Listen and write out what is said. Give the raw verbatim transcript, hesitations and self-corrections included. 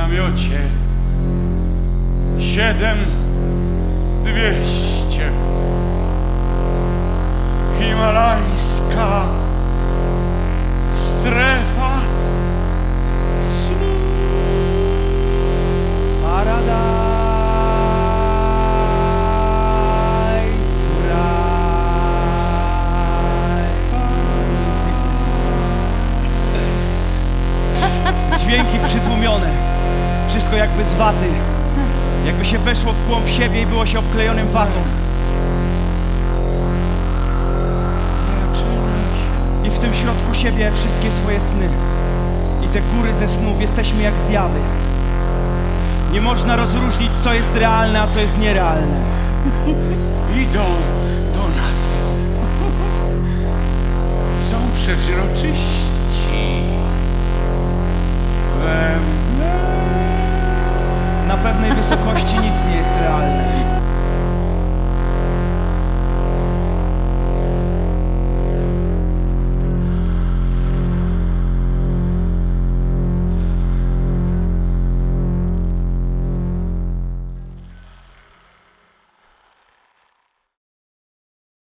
namiocie. Siedem dwieście. Himalajska strefa snu. Paradise Ride. Dźwięki przytłumione. Wszystko jakby z waty. Jakby się weszło w głąb siebie i było się obklejonym watą. I w tym środku siebie wszystkie swoje sny. I te góry ze snów, jesteśmy jak zjawy. Nie można rozróżnić, co jest realne, a co jest nierealne. Idą do nas. Są przeźroczyści. We mnie. Na pewnej wysokości nic nie jest realne.